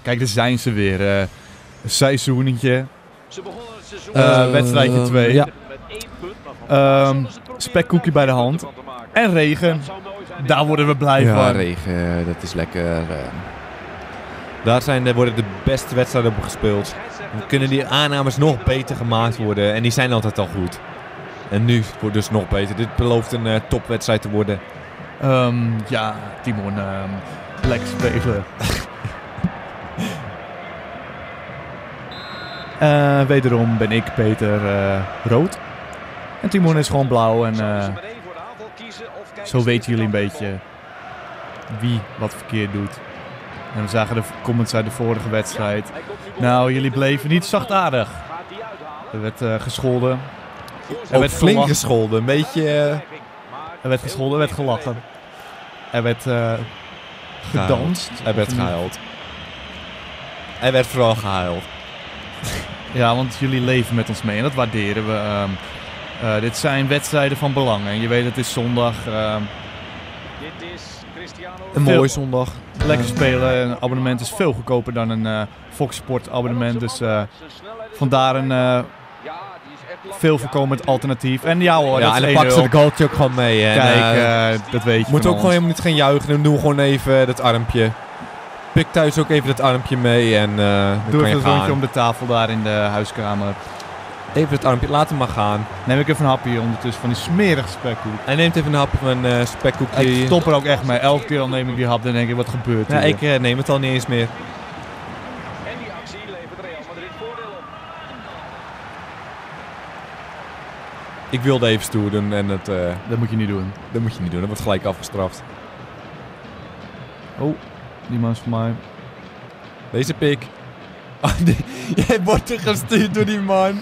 Kijk, daar zijn ze weer. Seizoenetje. Wedstrijdje 2. Ja. Spekkoekje bij de hand. En regen. Daar worden we blij Ja, van. regen, dat is lekker. Daar worden de beste wedstrijden op gespeeld. Dan kunnen die aannames nog beter gemaakt worden. En die zijn altijd al goed. En nu wordt dus nog beter. Dit belooft een topwedstrijd te worden. Ja, Timon. Lekker spelen. Wederom ben ik Peter rood. En Timon is gewoon blauw. En zo weten jullie een beetje wie wat verkeerd doet. En we zagen de comments uit de vorige wedstrijd. Nou, jullie bleven niet zachtaardig. Er werd gescholden. Er werd flink gescholden. Een beetje... Er werd gescholden, er werd gelachen. Er werd gedanst. Er werd gehuild. Er werd vooral gehuild. Ja, want jullie leven met ons mee en dat waarderen we. Dit zijn wedstrijden van belang. En je weet, het is zondag. Een mooie zondag. Lekker spelen. Een abonnement is veel goedkoper dan een Fox Sport abonnement. Dus vandaar een veel voorkomend alternatief. En ja hoor, ja, dat en dan is pakken ze 1-0. de goaltje ook gewoon mee. En, Kijk, dat weet je moet van ook gewoon helemaal niet gaan juichen. Dan doen we gewoon even dat armpje. Pik thuis ook even dat armpje mee en dan Doe kan je even een rondje gaan. om de tafel daar in de huiskamer. Even het armpje, laat hem maar gaan. Neem ik even een hapje ondertussen van die smerige spekkoek. Hij neemt even een hap van een spekkoekje. Ik stop er ook echt mee. Elke keer al neem ik die hap, dan denk ik, wat gebeurt Ja, hier? ik neem het al niet eens meer. En die actie levert Real Madrid voordeel op. Ik wilde even stoer doen en Dat moet je niet doen. dat moet je niet doen. Dat wordt gelijk afgestraft. Oh, die man is voor mij. Deze pik. Oh, jij wordt er gestuurd door die man.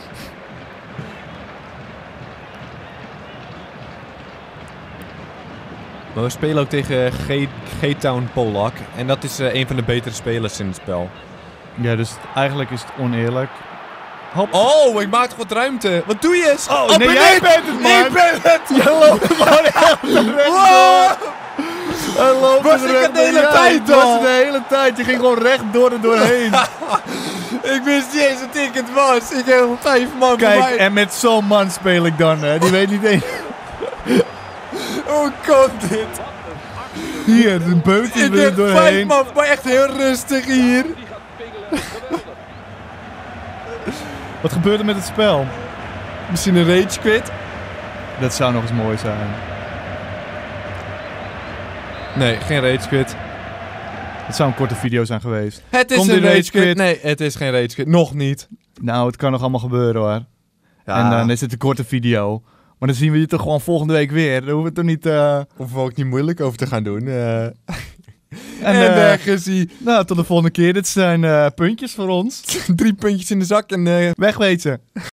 Maar we spelen ook tegen G-Town Polak. En dat is een van de betere spelers in het spel. Ja, dus eigenlijk is het oneerlijk. Hop. Oh, ik maak toch wat ruimte. Wat doe je? Oh, nee, jij bent het, man. Ik ben het. Je loopt gewoon echt Wow. Hij loopt Was er ik recht het de hele door. tijd Ja, al? was het de hele tijd. Je ging gewoon recht door er doorheen. Ik wist niet eens dat ik het was. Ik heb 5 man Kijk, voorbij. en met zo'n man speel ik dan, hè. Die weet niet eens. Hoe komt dit? Hier, een beukje Ik er heb 5 doorheen. man, maar echt heel rustig hier. Wat gebeurt er met het spel? Misschien een rage quit? Dat zou nog eens mooi zijn. Nee, geen rage quit. Het zou een korte video zijn geweest. Het is Komt een die rage rage quit. quit? Nee, het is geen rage quit. Nog niet. Nou, het kan nog allemaal gebeuren, hoor. Ja. En dan is het een korte video. Maar dan zien we je toch gewoon volgende week weer. Dan hoeven we het toch niet... Hoeven we ook niet moeilijk over te gaan doen. En gezien. nou, tot de volgende keer. Dit zijn puntjes voor ons. 3 puntjes in de zak en Wegwezen.